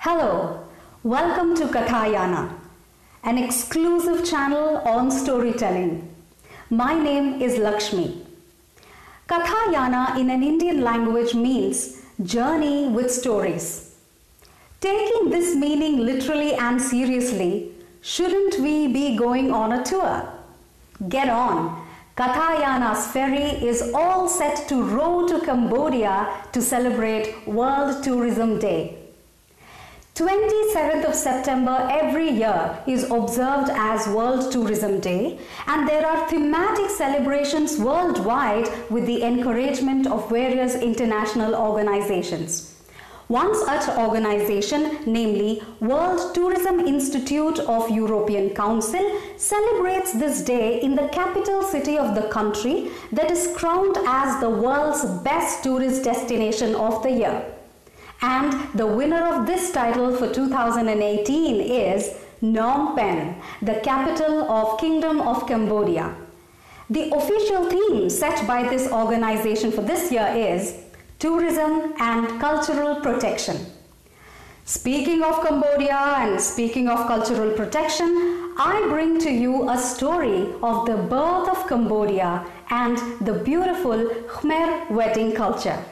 Hello, welcome to Kathaa Yaana, an exclusive channel on storytelling. My name is Lakshmi. Kathaa Yaana in an Indian language means journey with stories. Taking this meaning literally and seriously, shouldn't we be going on a tour? Get on! Kathaa Yaana's ferry is all set to row to Cambodia to celebrate World Tourism Day. 27th of September every year is observed as World Tourism Day, and there are thematic celebrations worldwide with the encouragement of various international organizations. One such organization, namely World Tourism Institute of European Council, celebrates this day in the capital city of the country that is crowned as the world's best tourist destination of the year. And the winner of this title for 2018 is Phnom Penh, the capital of Kingdom of Cambodia. The official theme set by this organization for this year is Tourism and Cultural Protection. Speaking of Cambodia and speaking of cultural protection, I bring to you a story of the birth of Cambodia and the beautiful Khmer wedding culture.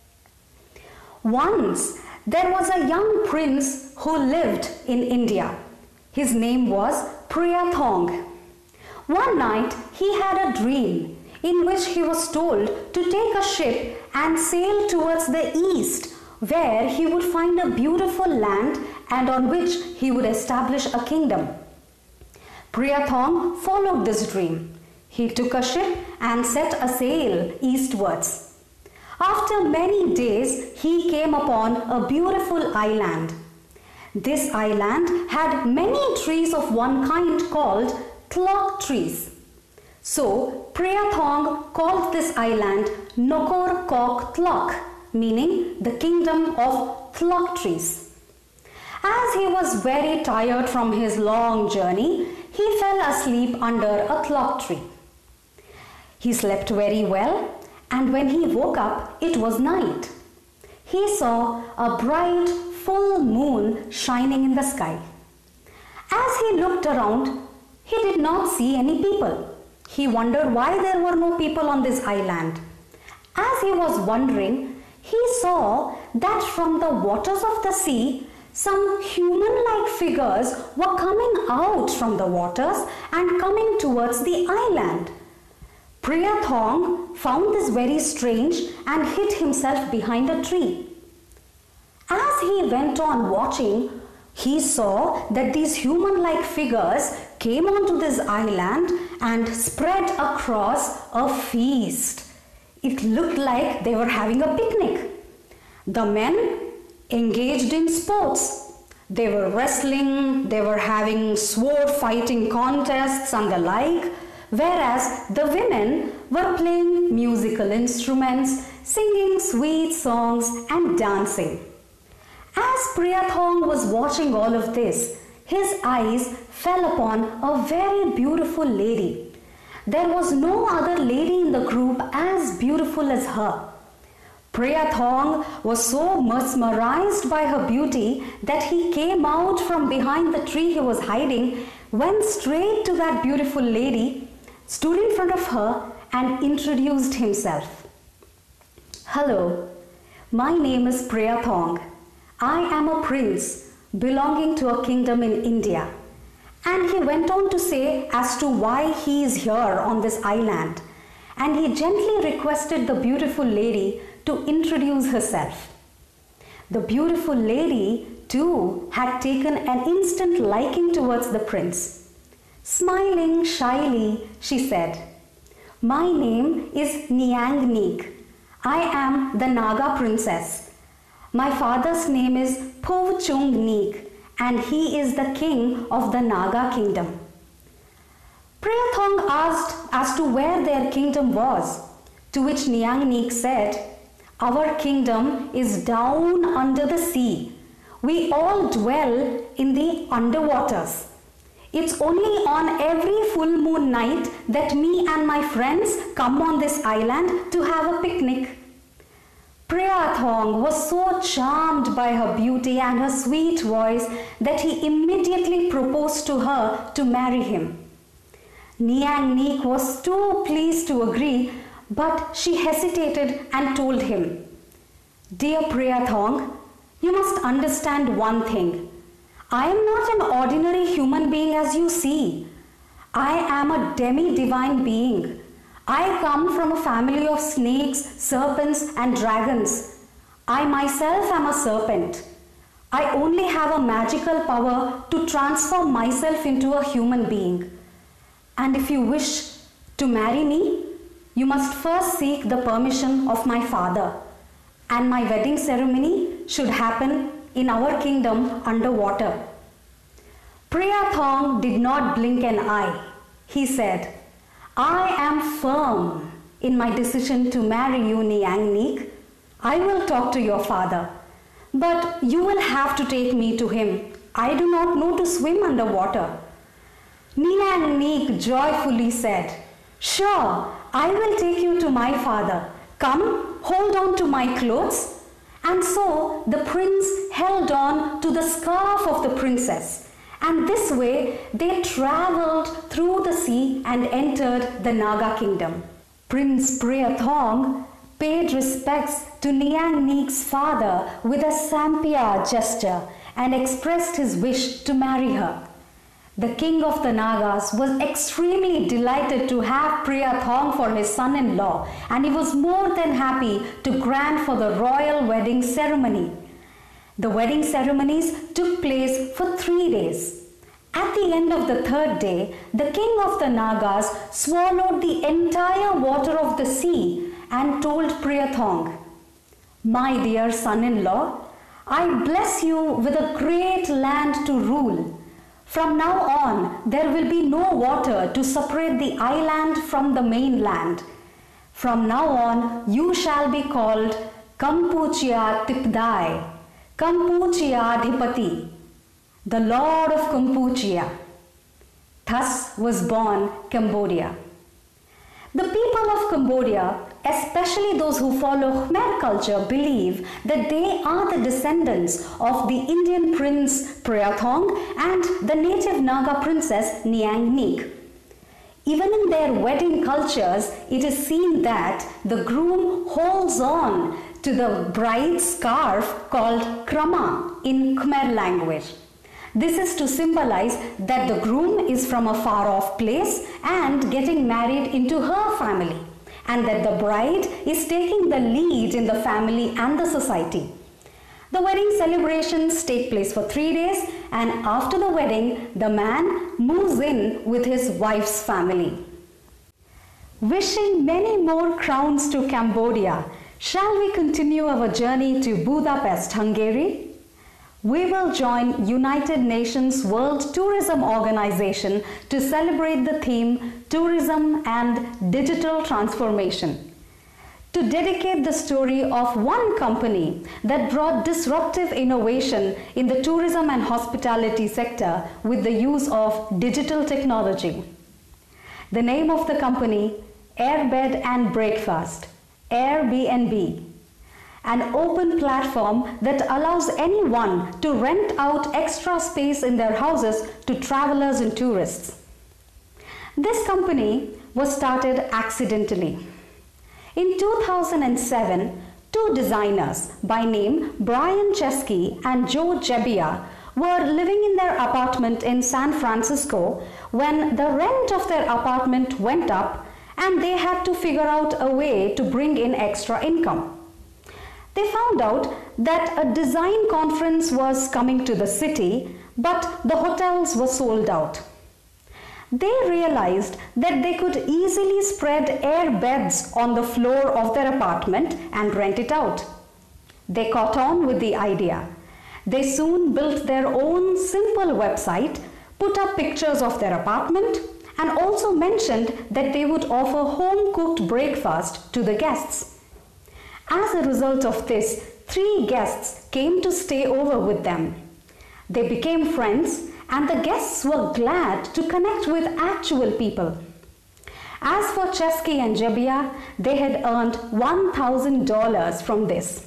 Once there was a young prince who lived in India. His name was Priyathong. One night he had a dream in which he was told to take a ship and sail towards the east, where he would find a beautiful land and on which he would establish a kingdom. Priyathong followed this dream. He took a ship and set a sail eastwards. After many days, he came upon a beautiful island. This island had many trees of one kind called tlok trees. So, Priyathong called this island Nokor Kok Tlok, meaning the kingdom of tlok trees. As he was very tired from his long journey, he fell asleep under a tlok tree. He slept very well, and when he woke up, it was night. He saw a bright, full moon shining in the sky. As he looked around, he did not see any people. He wondered why there were no people on this island. As he was wondering, he saw that from the waters of the sea, some human-like figures were coming out from the waters and coming towards the island. Priyathong found this very strange and hid himself behind a tree. As he went on watching, he saw that these human-like figures came onto this island and spread across a feast. It looked like they were having a picnic. The men engaged in sports. They were wrestling, they were having sword fighting contests and the like, whereas the women were playing musical instruments, singing sweet songs and dancing. As Priyathong was watching all of this, his eyes fell upon a very beautiful lady. There was no other lady in the group as beautiful as her. Priyathong was so mesmerized by her beauty that he came out from behind the tree he was hiding, went straight to that beautiful lady, stood in front of her and introduced himself. Hello, my name is Priyathong. I am a prince belonging to a kingdom in India. And he went on to say as to why he is here on this island. And he gently requested the beautiful lady to introduce herself. The beautiful lady too had taken an instant liking towards the prince. Smiling shyly, she said, "My name is Niang Neek. I am the Naga princess. My father's name is Phov Chung Neek, and he is the king of the Naga kingdom." Priyathong asked as to where their kingdom was, to which Niang Neek said, "Our kingdom is down under the sea. We all dwell in the underwaters. It's only on every full moon night that me and my friends come on this island to have a picnic." Priyathong was so charmed by her beauty and her sweet voice that he immediately proposed to her to marry him. Niang Neek was too pleased to agree, but she hesitated and told him, "Dear Priyathong, you must understand one thing. I am not an ordinary human being as you see. I am a demi-divine being. I come from a family of snakes, serpents, and dragons. I myself am a serpent. I only have a magical power to transform myself into a human being. And if you wish to marry me, you must first seek the permission of my father, and my wedding ceremony should happen in our kingdom underwater." Priyathong did not blink an eye. He said, "I am firm in my decision to marry you, Niang Neek. I will talk to your father, but you will have to take me to him. I do not know to swim underwater." Niang Neek joyfully said, "Sure, I will take you to my father. Come, hold on to my clothes." And so the prince held on to the scarf of the princess, and this way they travelled through the sea and entered the Naga kingdom. Prince Priyathong paid respects to Niang Neek's father with a Sampia gesture and expressed his wish to marry her. The king of the Nagas was extremely delighted to have Priyathong for his son-in-law, and he was more than happy to grant for the royal wedding ceremony. The wedding ceremonies took place for 3 days. At the end of the 3rd day, the king of the Nagas swallowed the entire water of the sea and told Priyathong, "My dear son-in-law, I bless you with a great land to rule. From now on, there will be no water to separate the island from the mainland. From now on, you shall be called Kampuchea Tipdai, Kampuchea Adhipati, the Lord of Kampuchea." Thus was born Cambodia. The people of Cambodia, especially those who follow Khmer culture, believe that they are the descendants of the Indian prince Priyathong and the native Naga princess Niang Neek. Even in their wedding cultures, it is seen that the groom holds on to the bride's scarf called krama in Khmer language. This is to symbolize that the groom is from a far off place and getting married into her family, and that the bride is taking the lead in the family and the society. The wedding celebrations take place for 3 days, and after the wedding, the man moves in with his wife's family. Wishing many more crowns to Cambodia, shall we continue our journey to Budapest, Hungary? We will join United Nations World Tourism Organization to celebrate the theme Tourism and Digital Transformation. To dedicate the story of one company that brought disruptive innovation in the tourism and hospitality sector with the use of digital technology. The name of the company, Airbed and Breakfast, Airbnb. An open platform that allows anyone to rent out extra space in their houses to travelers and tourists. This company was started accidentally. In 2007, 2 designers by name Brian Chesky and Joe Jebbia were living in their apartment in San Francisco when the rent of their apartment went up and they had to figure out a way to bring in extra income. They found out that a design conference was coming to the city, but the hotels were sold out. They realized that they could easily spread air beds on the floor of their apartment and rent it out. They caught on with the idea. They soon built their own simple website, put up pictures of their apartment, and also mentioned that they would offer home-cooked breakfast to the guests. As a result of this, 3 guests came to stay over with them. They became friends, and the guests were glad to connect with actual people. As for Chesky and Jebbia, they had earned $1,000 from this.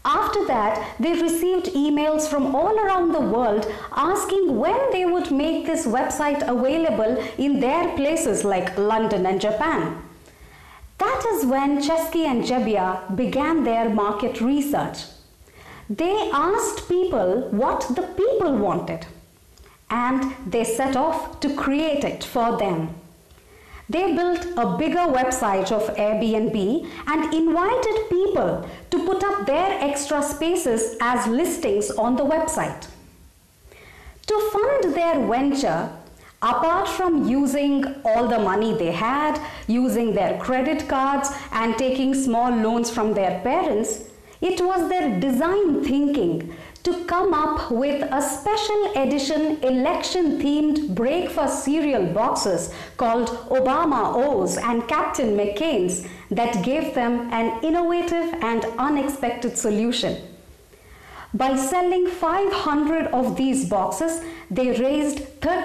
After that, they received emails from all around the world asking when they would make this website available in their places like London and Japan. That is when Chesky and Jebbia began their market research. They asked people what the people wanted, and they set off to create it for them. They built a bigger website of Airbnb and invited people to put up their extra spaces as listings on the website. To fund their venture, apart from using all the money they had, using their credit cards and taking small loans from their parents, it was their design thinking to come up with a special edition election-themed breakfast cereal boxes called Obama O's and Captain McCain's that gave them an innovative and unexpected solution. By selling 500 of these boxes, they raised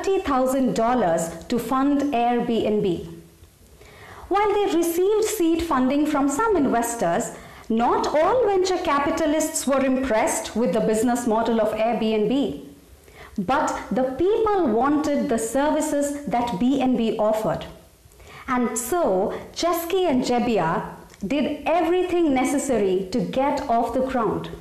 $30,000 to fund Airbnb. While they received seed funding from some investors, not all venture capitalists were impressed with the business model of Airbnb, but the people wanted the services that B&B offered. And so, Chesky and Jebbia did everything necessary to get off the ground.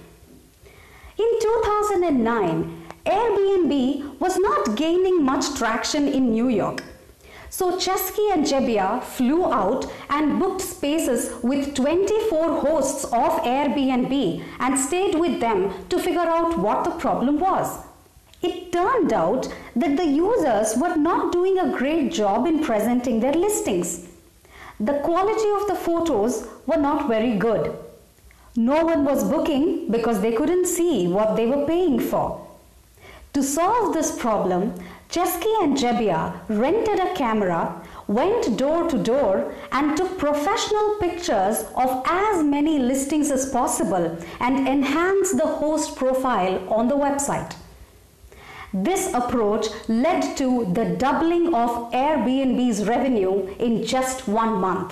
In 2009, Airbnb was not gaining much traction in New York. So Chesky and Jebbia flew out and booked spaces with 24 hosts of Airbnb and stayed with them to figure out what the problem was. It turned out that the users were not doing a great job in presenting their listings. The quality of the photos were not very good. No one was booking because they couldn't see what they were paying for. To solve this problem, Chesky and Jebbia rented a camera, went door to door and took professional pictures of as many listings as possible and enhanced the host profile on the website. This approach led to the doubling of Airbnb's revenue in just 1 month.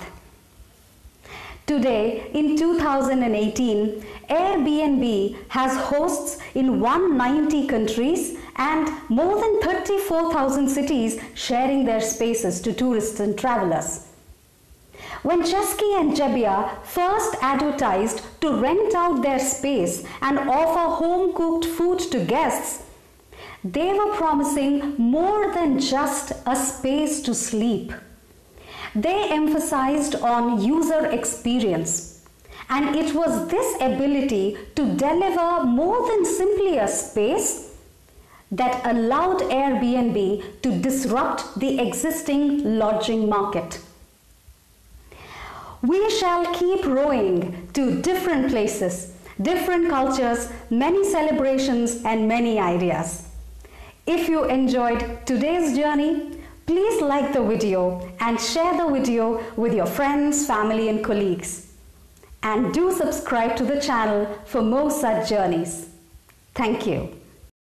Today, in 2018, Airbnb has hosts in 190 countries and more than 34,000 cities sharing their spaces to tourists and travelers. When Chesky and Jebbia first advertised to rent out their space and offer home-cooked food to guests, they were promising more than just a space to sleep. They emphasized on user experience, and it was this ability to deliver more than simply a space that allowed Airbnb to disrupt the existing lodging market. We shall keep rowing to different places, different cultures, many celebrations, and many ideas. If you enjoyed today's journey, please like the video and share the video with your friends, family, and colleagues. And do subscribe to the channel for more such journeys. Thank you.